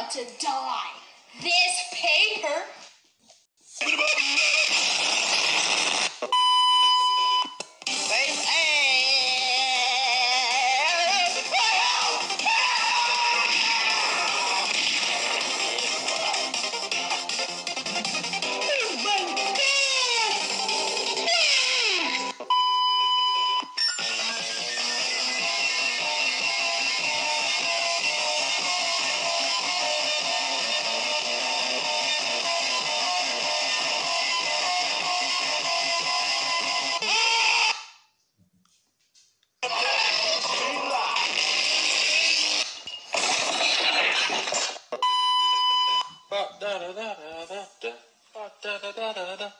about to die. This paper. Da da da da da da da da da da.